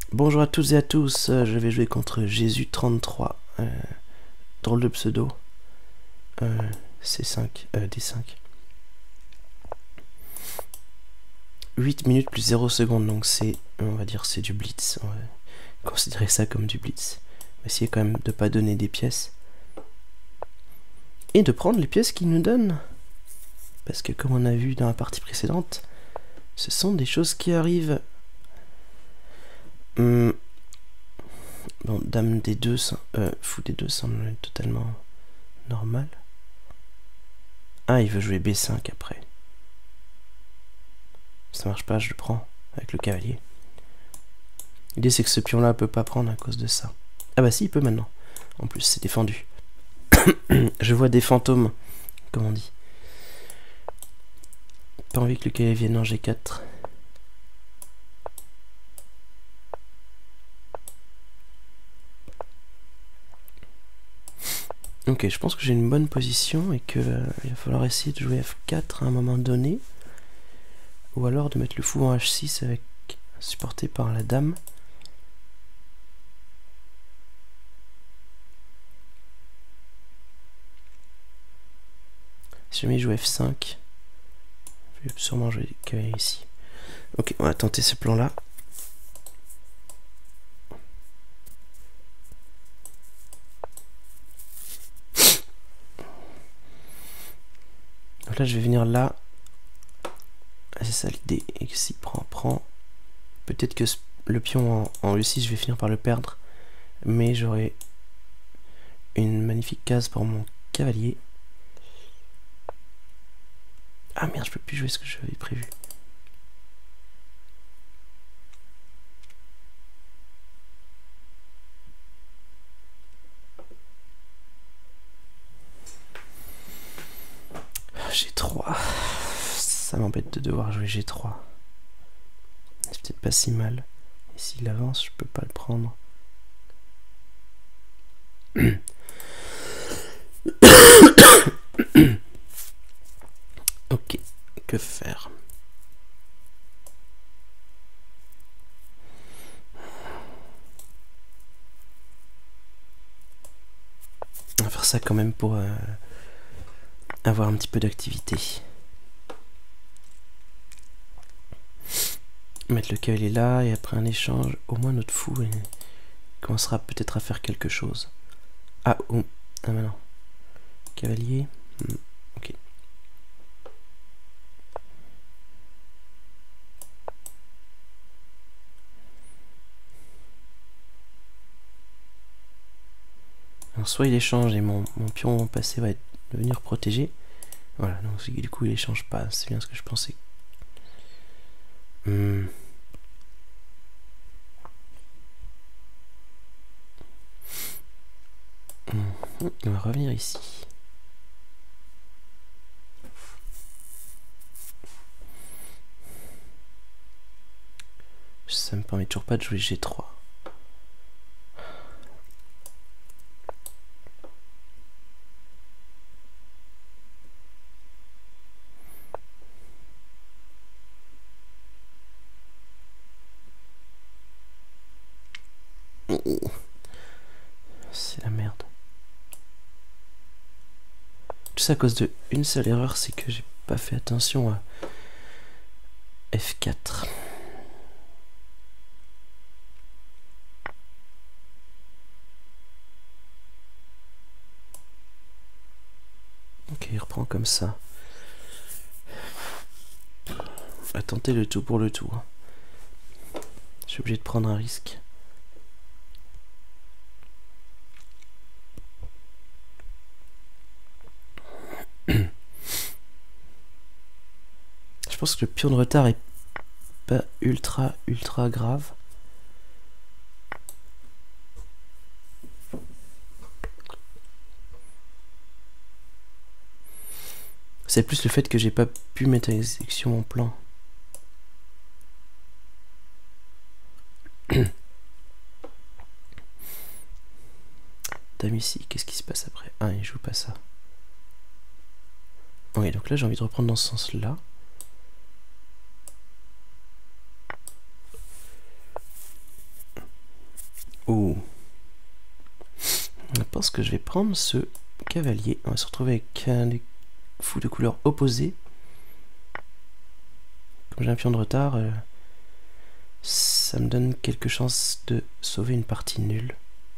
Bonjour à toutes et à tous, je vais jouer contre Jésus33, drôle de pseudo, C5, D5. 8 minutes plus 0 secondes, donc c'est, on va dire, c'est du blitz, on va considérer ça comme du blitz. On va essayer quand même de pas donner des pièces, et de prendre les pièces qu'il nous donne, parce que comme on a vu dans la partie précédente, ce sont des choses qui arrivent. Bon, dame D2, fou D2 semble totalement normal. Ah, il veut jouer B5 après. Ça marche pas, je le prends avec le cavalier. L'idée c'est que ce pion là peut pas prendre à cause de ça. Ah bah si, il peut maintenant. En plus, c'est défendu. Je vois des fantômes, comme on dit. Pas envie que le cavalier vienne en G4. Ok, je pense que j'ai une bonne position et que il va falloir essayer de jouer F4 à un moment donné. Ou alors de mettre le fou en H6 avec supporté par la dame. Si jamais il joue F5, je vais sûrement jouer cavalier ici. Ok, on va tenter ce plan là. Donc là je vais venir là. C'est ça l'idée. Et que s'il prend. Peut-être que le pion en E6 je vais finir par le perdre. Mais j'aurai une magnifique case pour mon cavalier. Ah merde, je peux plus jouer ce que j'avais prévu. G3. Ça m'embête de devoir jouer G3. C'est peut-être pas si mal. Et s'il avance, je peux pas le prendre. Ok, que faire? On va faire ça quand même pour avoir un petit peu d'activité. Mettre le cavalier là et après un échange, au moins notre fou commencera peut-être à faire quelque chose. Ah, oh, ah mais non. Cavalier. Ok. Alors, soit il échange et mon pion passé va devenir protégé. Voilà, donc du coup il échange pas, c'est bien ce que je pensais. On va revenir ici. Ça me permet toujours pas de jouer G3. C'est la merde. Tout ça à cause de une seule erreur, c'est que j'ai pas fait attention à F4. Ok, il reprend comme ça. On va tenter le tout pour le tout. Je suis obligé de prendre un risque. Je pense que le pion de retard est pas ultra grave. C'est plus le fait que j'ai pas pu mettre à exécution mon plan. Dame ici, qu'est-ce qui se passe après? Ah, il joue pas ça. Oui, donc là j'ai envie de reprendre dans ce sens-là. pense que je vais prendre ce cavalier. On va se retrouver avec des fous de couleurs opposées. Comme j'ai un pion de retard, ça me donne quelques chances de sauver une partie nulle.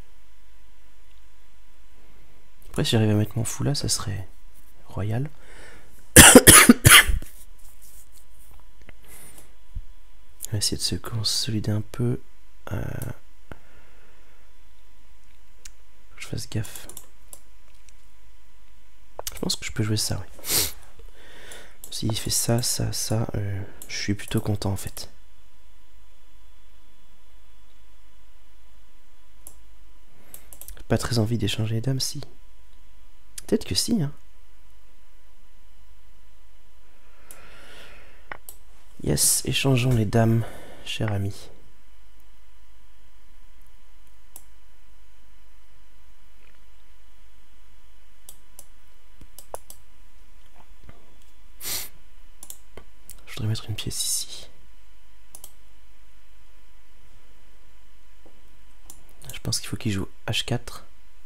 Après, si j'arrive à mettre mon fou là, ça serait royal. On va essayer de se consolider un peu. Faut que je fasse gaffe. Je pense que je peux jouer ça, oui. S'il fait ça, ça, ça, je suis plutôt content en fait. Pas très envie d'échanger les dames, si. Peut-être que si, hein. Yes, échangeons les dames, cher ami. Je voudrais mettre une pièce ici. Je pense qu'il faut qu'il joue H4.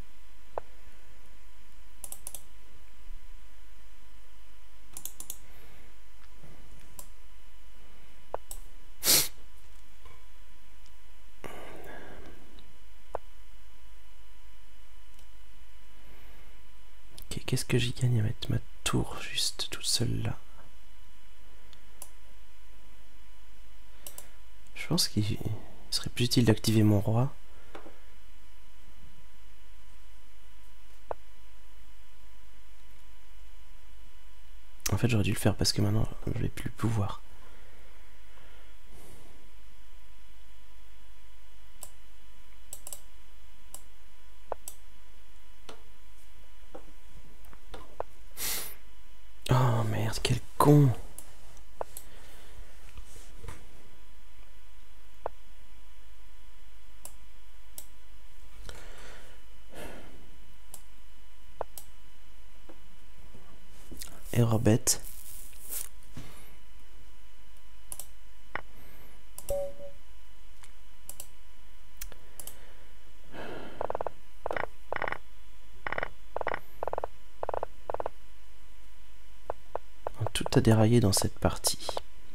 Ok, qu'est-ce que j'y gagne à mettre ma tour juste toute seule là? Je pense qu'il serait plus utile d'activer mon roi. En fait, j'aurais dû le faire parce que maintenant, je n'ai plus le pouvoir. Oh merde, quel con! Erreur bête. Tout a déraillé dans cette partie.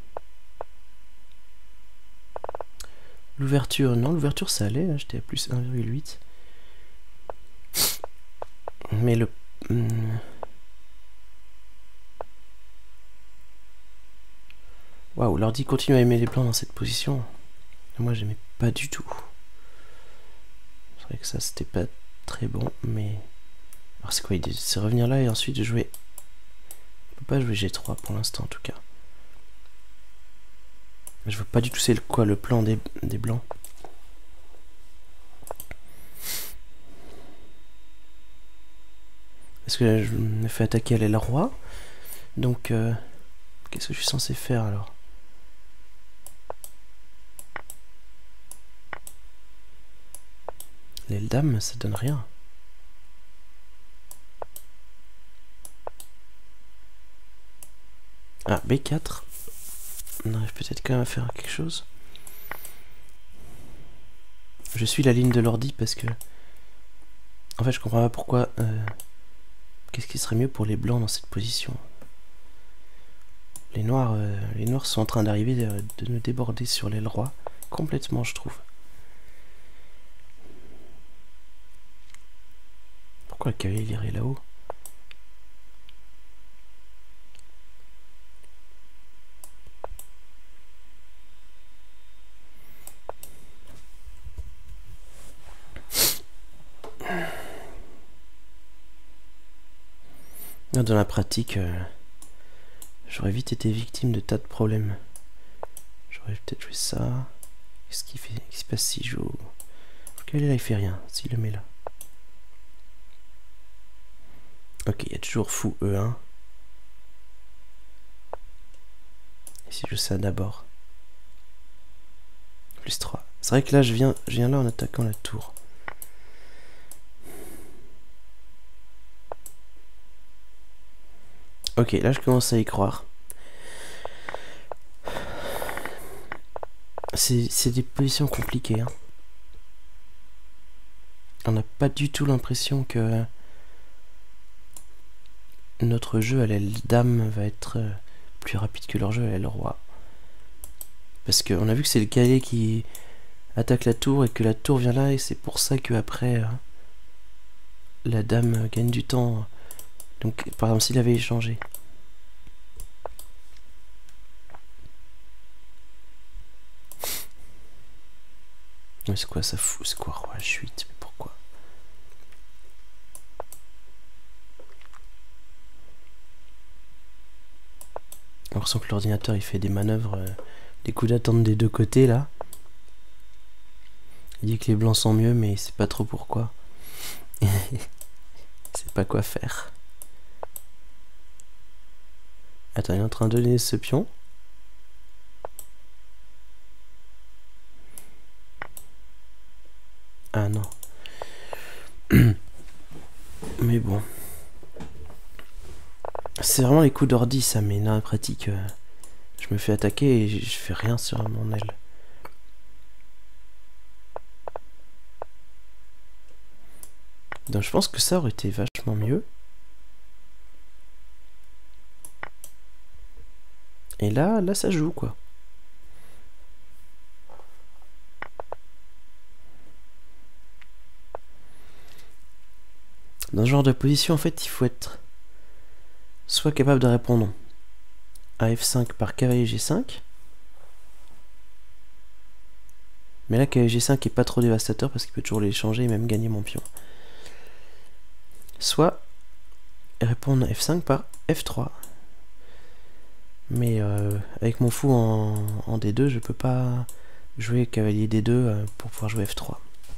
L'ouverture, non, l'ouverture ça allait, j'étais à plus 1,8. Mais le... Waouh, l'ordi continue à aimer les plans dans cette position. Moi j'aimais pas du tout. C'est vrai que ça c'était pas très bon, mais... Alors c'est quoi l'idée? C'est revenir là et ensuite jouer... On peut pas jouer G3 pour l'instant en tout cas. Je veux pas du tout c'est quoi le plan des blancs. Parce que je me fais attaquer à l'aile roi. Donc qu'est-ce que je suis censé faire alors? L'aile dame ça donne rien. Ah, B4. On arrive peut-être quand même à faire quelque chose. Je suis la ligne de l'ordi parce que... En fait, je comprends pas pourquoi... Qu'est-ce qui serait mieux pour les blancs dans cette position? Les noirs sont en train d'arriver de nous déborder sur l'aile roi. Complètement, je trouve. Pourquoi le cavalier irait là-haut? Dans la pratique, j'aurais vite été victime de tas de problèmes. J'aurais peut-être joué ça. Qu'est-ce qu'il fait? Qu'est-ce qui se passe s'il joue? Le cavalier là il fait rien, s'il le met là. Ok, il y a toujours fou E1. Et si je joue ça d'abord? Plus 3. C'est vrai que là je viens là en attaquant la tour. Ok, là je commence à y croire. C'est des positions compliquées. Hein. On n'a pas du tout l'impression que notre jeu à l'aile dame va être plus rapide que leur jeu à l'aile roi. Parce qu'on a vu que c'est le cavalier qui attaque la tour et que la tour vient là, et c'est pour ça que après la dame gagne du temps. Donc par exemple s'il avait échangé. Mais c'est quoi ça fout? C'est quoi roi H8? Mais pourquoi? J'ai l'impression que l'ordinateur il fait des manœuvres, des coups d'attente des deux côtés là. Il dit que les blancs sont mieux, mais il sait pas trop pourquoi. Il sait pas quoi faire. Attends, il est en train de donner ce pion. Ah non. Mais bon. C'est vraiment les coups d'ordi ça, mais dans la pratique, je me fais attaquer et je fais rien sur mon aile. Donc je pense que ça aurait été vachement mieux. Et là ça joue quoi. Dans ce genre de position en fait il faut être soit capable de répondre à F5 par cavalier G5. Mais là cavalier G5 est pas trop dévastateur parce qu'il peut toujours l'échanger et même gagner mon pion. Soit répondre à F5 par F3. Mais avec mon fou en D2, je peux pas jouer cavalier D2 pour pouvoir jouer F3.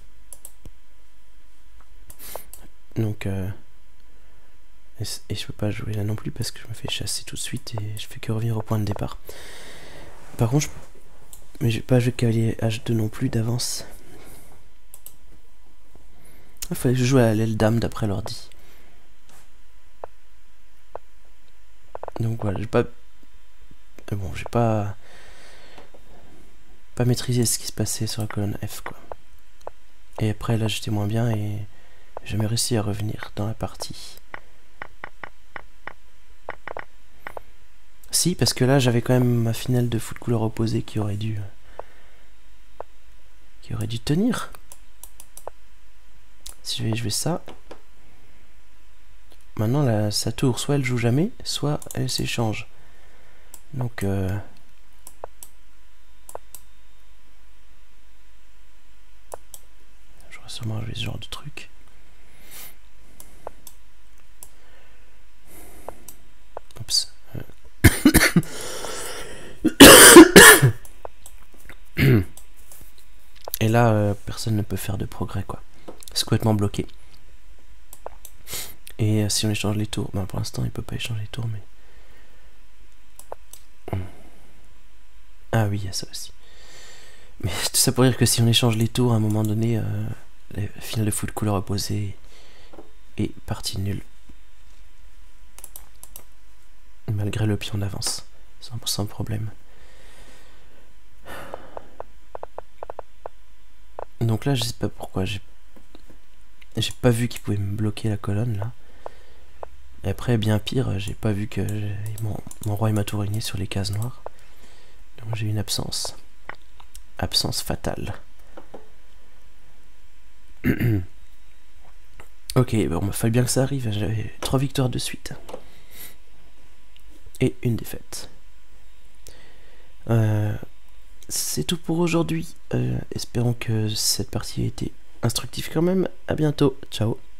Donc et je peux pas jouer là non plus parce que je me fais chasser tout de suite et je fais que revenir au point de départ. Par contre, mais je vais pas jouer cavalier H2 non plus d'avance. Il fallait que je joue à l'aile dame d'après l'ordi. Donc voilà, j'ai pas... Bon, j'ai pas maîtrisé ce qui se passait sur la colonne F quoi. Et après là j'étais moins bien et j'ai jamais réussi à revenir dans la partie. Si, parce que là j'avais quand même ma finale de foot couleur opposée qui aurait dû tenir. Si je vais ça. Maintenant là, sa tour, soit elle joue jamais, soit elle s'échange. Donc j'aurais sûrement joué ce genre de truc. Oups. Et là, personne ne peut faire de progrès quoi. C'est complètement bloqué. Et si on échange les tours, ben pour l'instant il peut pas échanger les tours, mais... Ah oui, il y a ça aussi. Mais tout ça pour dire que si on échange les tours, à un moment donné, la finale de foot couleur opposée est partie nulle. Malgré le pion d'avance, sans problème. Donc là, je sais pas pourquoi, j'ai pas vu qu'il pouvait me bloquer la colonne là. Et après, bien pire, j'ai pas vu que mon roi et ma tour réunis sur les cases noires. Donc j'ai eu une absence. Absence fatale. Ok, bon, il fallait bien que ça arrive. J'avais 3 victoires de suite. Et une défaite. C'est tout pour aujourd'hui. Espérons que cette partie a été instructive quand même. À bientôt. Ciao.